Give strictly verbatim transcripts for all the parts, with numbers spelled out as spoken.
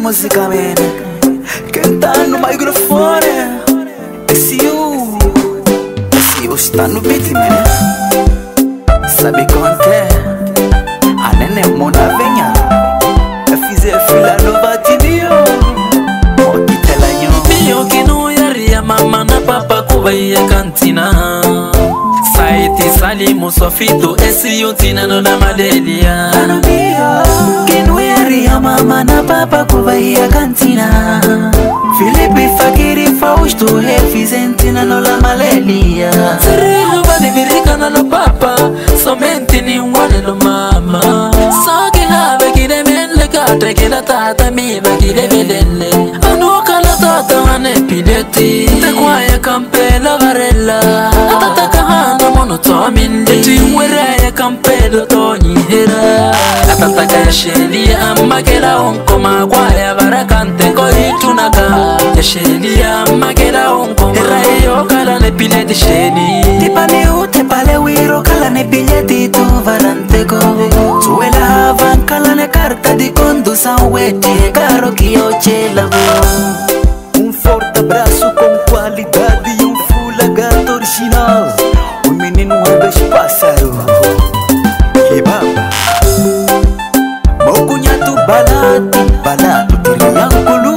música, man. Cantando no microfone. Esse you, esse you está no beat, man. Sabe quanto é? A nene mona venha. Eu fiz a fila no batinho. O que te lanho? Mio que não ia mama na papa kubaia cantina. Saiti salimo sofito esse you tina no na madelia. Ano mio que não ia mama na papa kubaia cantina. Filipe Fakiri Fausto refizentina no la malelia. Sereno va de virica no papa, somente ni un lo mama. So che la vecchi de melle catre che la tata mi vecchi de vedelle. Anu la tata ne piletti, te qua e campella varella. La tata kahana monotomin de ti muere e campello togni hera. La tata che sceglie amma che la onco ma qua e varacante coi tunaga. Shelia magera onko Rayo kala ne pile di sheni Ti pale u te pale wiro kala ne biglietti tu varantego. Suela avan kala ne carta di condução weti caro que eu te lavo. Um forte abraço com qualidade e um full lagarto original. Um menino é dois pássaro. Que baba Meu cunhado balado, balado triângulo.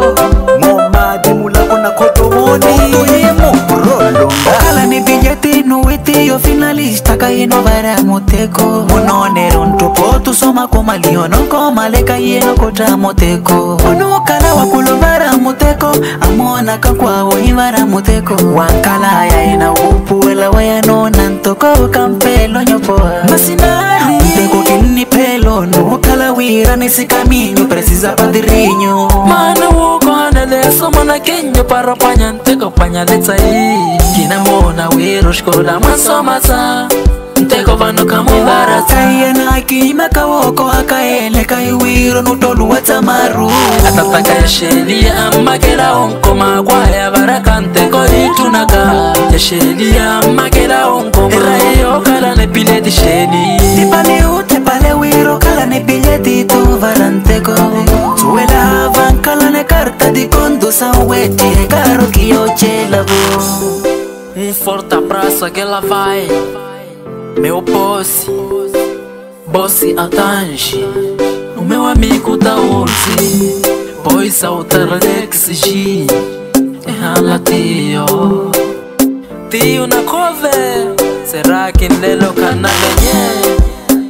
Kala ni biglietti nuiti yo finalista kayeno vara moteko. Mononero ntopo tu soma koma lio non koma le kayeno kota moteko. Ono kala wakulo vara moteko amona kankwa wo vara moteko. Wankala ya ina upu ela waya no nantoko kampelo nyopo. Masinari teko kini pelo no kala wira nesse caminho precisa padrinho. Mana wo kona le soma na kenyo para panyante ko panyaleta yi. Kina mona wiro shkoda masomasa. Nteko vano kamo barata. Kaya na kima kawoko akaele kai wiro nutolu watamaru. Atata kaya shelia amma kera onko magwa ya barakante ko itunaga. Ya shelia amma kera onko rayo kala ne pile di sheni. Ti pale u te pale wiro kala ne biglietti tu varantego. Suela avan kala ne carta di condução weti caro que eu te lavo. Um forte abraço que ela vai. Meu boss, Bossy Atanji. O meu amigo da Ursi, pois ao Tardex G. Ela tio, tio na cover. Será que nele canal ganhei?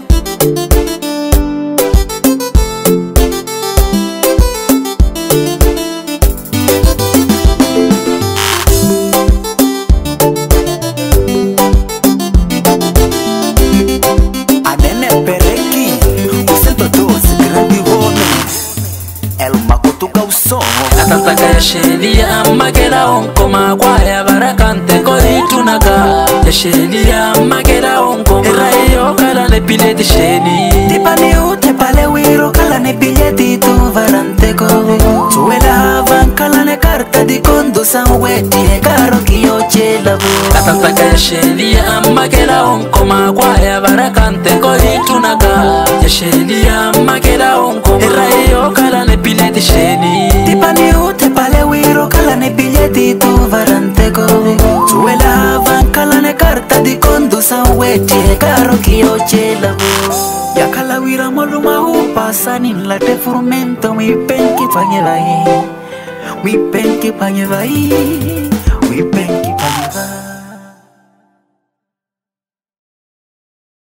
Atata kaya shelia amma kera onko magwa ya barakante ko itunaga. Ya shelia amma kera onko rayo kala ne pile di sheni. Ti pale u te pale wiro kala ne biglietti tu varantego. Suela avan kala ne carta di condução weti caro que eu te lavo. Atata kaya shelia amma kera onko magwa ya barakante ko itunaga. Ya shelia amma kera onko rayo kala ne pile di sheni. Ti pale u te pale wiro kala ne biglietti tu varantego. Suela avan kala ne carta di condução weti caro que eu te lavo. Ya kala wira moluma upasa nin la te furmento mi penki panye vai. Mi penki panye vai.